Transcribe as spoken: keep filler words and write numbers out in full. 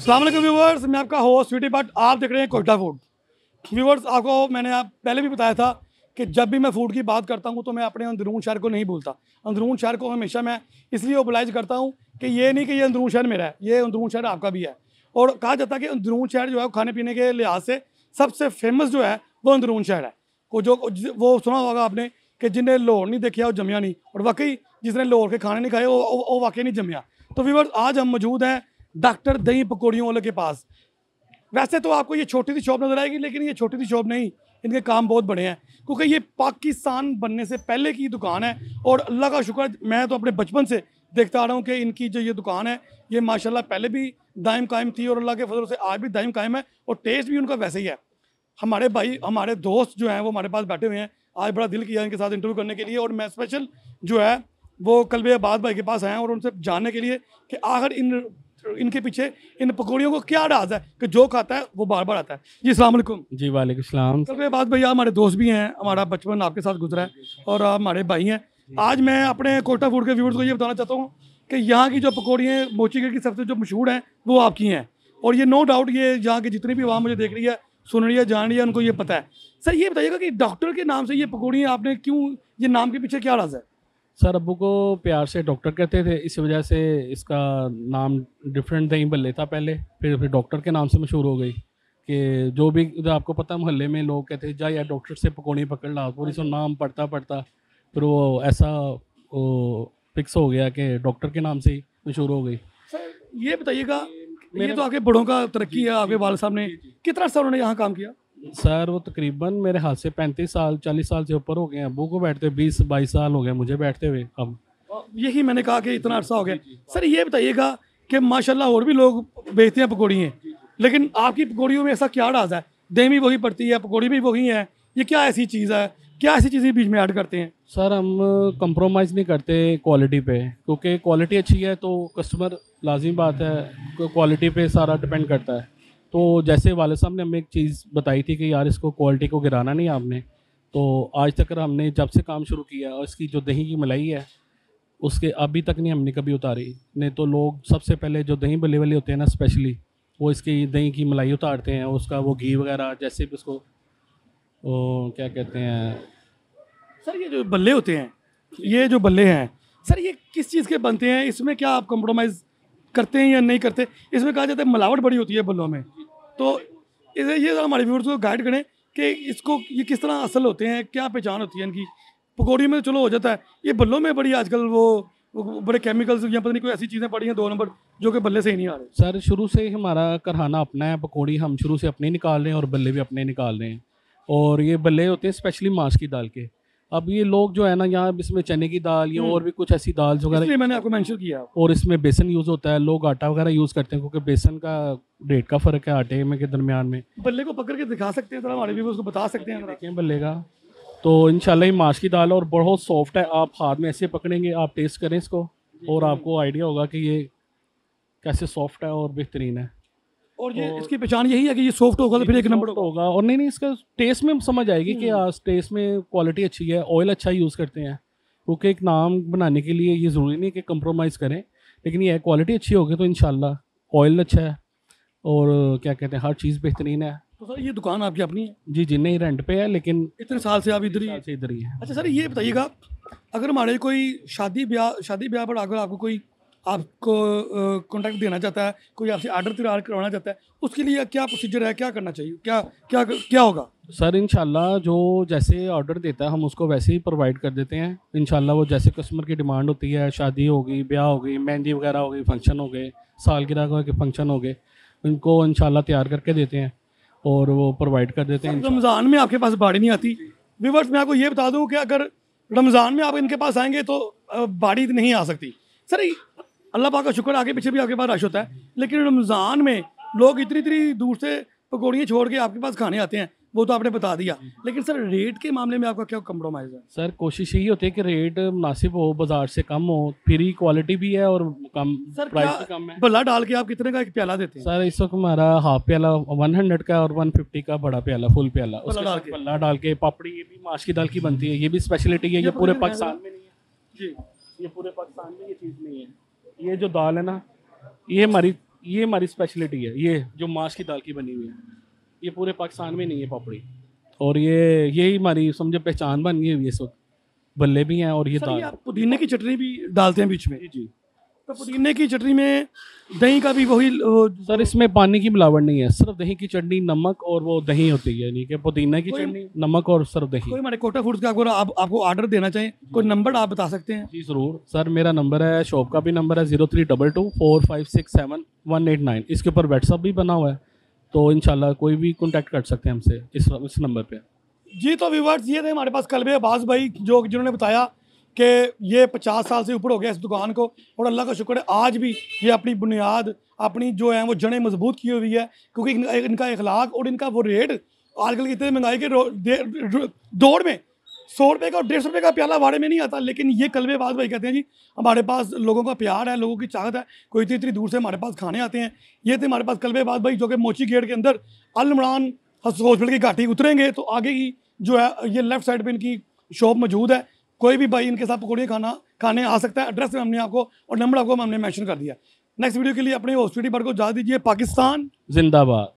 अस्सलाम वालेकुम व्यूवर्स, मैं आपका होस्ट स्वीटी बट आप देख रहे हैं कोयटा फूड। व्यूवर्स, आपको मैंने आप पहले भी बताया था कि जब भी मैं फ़ूड की बात करता हूं तो मैं अपने अंदरून शहर को नहीं भूलता। अंदरून शहर को हमेशा मैं इसलिए ओबलाइज करता हूं कि ये नहीं कि ये अंदरून शहर मेरा है, ये अंदरून शहर आपका भी है। और कहा जाता है कि अंदरून शहर जो है खाने पीने के लिहाज से सबसे फेमस जो है वो अंदरून शहर है। को जो वो सुना होगा आपने कि जिन्हें लाहौर नहीं देखा वो जमिया नहीं, और वाकई जिसने लाहौर के खाने नहीं खाए वो, वो वाकई नहीं जमिया। तो व्यूवर्स, आज हम मौजूद हैं डॉक्टर दही पकौड़ियों वाले के पास। वैसे तो आपको ये छोटी सी शॉप नजर आएगी, लेकिन ये छोटी सी शॉप नहीं, इनके काम बहुत बड़े हैं, क्योंकि ये पाकिस्तान बनने से पहले की दुकान है। और अल्लाह का शुक्र, मैं तो अपने बचपन से देखता आ रहा हूँ कि इनकी जो ये दुकान है ये माशाल्लाह पहले भी दायम कायम थी और अल्लाह के फजल से आज भी दायम कायम है, और टेस्ट भी उनका वैसे ही है। हमारे भाई, हमारे दोस्त जो हैं वो हमारे पास बैठे हुए हैं। आज बड़ा दिल किया इनके साथ इंटरव्यू करने के लिए, और मैं स्पेशल जो है वो कल्बे आबाद भाई के पास आया हूँ और उनसे जानने के लिए कि आखिर इन इनके पीछे इन पकौड़ियों को क्या राज है कि जो खाता है वो बार बार आता है। जी अस्सलाम वालेकुम। जी वालेकुम सलाम। कल्बे आबाद भैया हमारे दोस्त भी हैं, हमारा बचपन आपके साथ गुजरा है और आप हमारे भाई हैं। आज मैं अपने कोयटा फूड के व्यूअर्स को ये बताना चाहता हूँ कि यहाँ की जो पकौड़ियाँ मोचीगढ़ की सबसे जो मशहूर हैं वो आपकी हैं, और ये नो डाउट ये यहाँ की जितनी भी आवाम मुझे देख रही है, सुन रही है, जान रही है, उनको ये पता है। सर ये बताइएगा कि डॉक्टर के नाम से ये पकौड़ियाँ आपने क्यों, ये नाम के पीछे क्या राज है? सर अब्बू को प्यार से डॉक्टर कहते थे, इस वजह से इसका नाम डिफरेंट दही बल्ले था पहले, फिर फिर डॉक्टर के नाम से मशहूर हो गई। कि जो भी इधर आपको पता मोहल्ले में लोग कहते थे जा यार डॉक्टर से पकौड़ी पकड़ ला, पूरी सो नाम पढ़ता पढ़ता फिर वो ऐसा वो फिक्स हो गया कि डॉक्टर के नाम से ही मशहूर हो गई। सर ये बताइएगा, ये तो आपके बड़ों का तरक्की है, आपके वाल साहब ने कितना अर्सा उन्होंने यहाँ काम किया? सर वो तकरीबन मेरे हाथ से पैंतीस साल चालीस साल से ऊपर हो गए हैं। अब्बू को बैठते बीस बाईस साल हो गए मुझे बैठते हुए। अब यही मैंने कहा कि इतना अर्सा हो गया। सर ये बताइएगा कि माशाल्लाह और भी लोग बेचते हैं पकौड़ी हैं, लेकिन आपकी पकौड़ियों में ऐसा क्या राज है? दही भी वही पड़ती है, पकौड़ी भी वही है, ये क्या ऐसी चीज़ है, क्या ऐसी चीज़ें बीच में ऐड करते हैं? सर हम कंप्रोमाइज़ नहीं करते क्वालिटी पे, क्योंकि क्वालिटी अच्छी है तो कस्टमर, लाजिम बात है क्वालिटी पे सारा डिपेंड करता है। तो जैसे वाले साहब ने हमें एक चीज़ बताई थी कि यार इसको क्वालिटी को गिराना नहीं आपने, तो आज तक हमने जब से काम शुरू किया और इसकी जो दही की मलाई है उसके अभी तक नहीं हमने कभी उतारी। नहीं तो लोग सबसे पहले जो दही बल्ले वाले होते हैं ना स्पेशली, वो इसकी दही की मलाई उतारते हैं, उसका वो घी वगैरह जैसे भी उसको वो क्या कहते हैं। सर ये जो बल्ले होते हैं, ये जो बल्ले हैं सर, ये किस चीज़ के बनते हैं? इसमें क्या आप कंप्रोमाइज़ करते हैं या नहीं करते? इसमें कहा जाता है मिलावट बड़ी होती है बल्लों में, तो इसे ये हमारे व्यूअर्स को गाइड करें कि इसको ये किस तरह असल होते हैं, क्या पहचान होती है इनकी? पकौड़ी में तो चलो हो जाता है, ये बल्लों में बड़ी आजकल वो, वो बड़े केमिकल्स या पता नहीं कोई ऐसी चीज़ें पड़ी हैं दो नंबर जो कि बल्ले से ही नहीं आ रहे। सर शुरू से ही हमारा करहाना अपना है, पकौड़ी हम शुरू से अपने निकाल रहे हैं और बल्ले भी अपने निकाल रहे हैं। और ये बल्ले होते हैं स्पेशली माश की दाल के। अब ये लोग जो है ना यहाँ इसमें चने की दाल या और भी कुछ ऐसी दाल वगैरह, इसलिए मैंने आपको मेंशन किया। और इसमें बेसन यूज़ होता है, लोग आटा वगैरह यूज़ करते हैं क्योंकि बेसन का रेट का फ़र्क है आटे में के दरमियान में। बल्ले को पकड़ के दिखा सकते हैं, थोड़ा हमारे व्यूअर्स को बता सकते हैं? देखें बल्ले का तो इंशाल्लाह ये माश की दाल और बहुत सॉफ्ट है, आप हाथ में ऐसे पकड़ेंगे, आप टेस्ट करें इसको और आपको आइडिया होगा कि ये कैसे सॉफ्ट है और बेहतरीन है। और ये इसकी पहचान यही है कि ये सॉफ्ट होगा तो फिर एक नंबर होगा। और नहीं नहीं इसका टेस्ट में समझ आएगी कि आज टेस्ट में क्वालिटी अच्छी है, ऑयल अच्छा यूज़ करते हैं, क्योंकि एक नाम बनाने के लिए ये ज़रूरी नहीं कि कंप्रोमाइज़ करें, लेकिन ये क्वालिटी अच्छी होगी तो इंशाल्लाह ऑयल अच्छा है और क्या कहते हैं हर चीज़ बेहतरीन है। तो सर ये दुकान आपकी अपनी है? जी जी नहीं रेंट पे है, लेकिन इतने साल से आप इधर ही से इधर ही है। अच्छा सर ये बताइएगा, अगर हमारे कोई शादी ब्याह शादी ब्याह पर अगर आपको कोई आपको कॉन्टैक्ट देना चाहता है, कोई आपसे आर्डर तैयार करवाना चाहता है, उसके लिए क्या प्रोसीजर है, क्या करना चाहिए, क्या क्या क्या होगा? सर इंशाल्लाह जो जैसे ऑर्डर देता है हम उसको वैसे ही प्रोवाइड कर देते हैं इंशाल्लाह। वो जैसे कस्टमर की डिमांड होती है, शादी हो गई, ब्याह हो गई, मेहंदी वगैरह हो गई, फंक्शन हो गए, सालगिरह के फंक्शन हो गए, उनको इंशाल्लाह तैयार करके देते हैं और वो प्रोवाइड कर देते हैं। रमज़ान में आपके पास बाड़ी नहीं आती? व्यूअर्स मैं आपको ये बता दूं कि अगर रमज़ान में आप इनके पास आएंगे तो बाड़ी नहीं आ सकती। सर अल्लाह पाक का शुक्र, आगे पीछे भी आपके पास रश होता है, लेकिन रमज़ान में लोग इतनी इतनी दूर से पकौड़ियाँ छोड़ के आपके पास खाने आते हैं, वो तो आपने बता दिया, लेकिन सर रेट के मामले में आपका क्या कंप्रोमाइज़ है? सर कोशिश यही होती है कि रेट मुनासिब हो, बाजार से कम हो, फिर ही क्वालिटी भी है और कम सर प्राइस भी कम है। भला डाल के आप कितने का एक प्याला देते हैं? सर इस वक्त हमारा हाफ प्याला वन हंड्रेड का और वन फिफ्टी का बड़ा प्याला फुल प्याला, उसके डाल साथ के। पल्ला डाल के पापड़ी, ये भी माश की दाल की बनती है, ये भी स्पेशलिटी है, ये पूरे पाकिस्तान में नहीं है जी, ये पूरे पाकिस्तान में ये चीज़ नहीं है। ये जो दाल है ना ये हमारी ये हमारी स्पेशलिटी है, ये जो माश की दाल की बनी हुई है, ये पूरे पाकिस्तान में नहीं है पापड़ी, और ये यही हमारी समझो पहचान बन गई हुई है इस वक्त। बल्ले भी हैं और ये सर दाल। ये आप पुदीने की चटनी भी डालते हैं बीच में, जी जी तो पुदीने की चटनी में दही का भी वही वो, सर, इसमें पानी की मिलावट नहीं है, सिर्फ दही की चटनी, नमक और वो दही होती है, यानी कि पुदीना की कोई- चटनी, नमक और सिर्फ दही। कोई हमारे कोटा फूड्स का आपको आप, आपको ऑर्डर देना चाहें, कोई नंबर आप बता सकते हैं? जी ज़रूर सर, मेरा नंबर है, शॉप का भी नंबर है zero three double two four five six seven one eight nine. इसके ऊपर व्हाट्सअप भी बना हुआ है, तो इंशाल्लाह कोई भी कांटेक्ट कर सकते हैं हमसे इस इस नंबर पे। जी तो व्यूवर्स, ये थे हमारे पास कल्बे अब्बास भाई, जो जिन्होंने बताया कि ये पचास साल से ऊपर हो गया इस दुकान को, और अल्लाह का शुक्र है आज भी ये अपनी बुनियाद, अपनी जो है वो जड़ें मजबूत की हुई है, क्योंकि इनका इनका इखलाक और इनका वो रेट आजकल की इतनी महंगाई के रो- दे- रो- दौर में सौ रुपये का और डेढ़ सौ रुपये का प्याला वाड़े में नहीं आता, लेकिन ये कल्बे अब्बास भाई कहते हैं जी हमारे पास लोगों का प्यार है, लोगों की चाहत है, कोई इतनी इतनी दूर से हमारे पास खाने आते हैं। ये थे हमारे पास कल्बे अब्बास भाई, जो कि मोची गेट के अंदर अल इमरान हॉस्पिटल की घाटी उतरेंगे तो आगे ही जो है ये लेफ्ट साइड पे इनकी शॉप मौजूद है। कोई भी भाई इनके साथ पकौड़ियाँ खाना खाने आ सकता है। एड्रेस हमने आपको और नंबर आपको हमने मेंशन कर दिया। नेक्स्ट वीडियो के लिए अपने हॉस्पिटल पर को जा दीजिए। पाकिस्तान जिंदाबाद।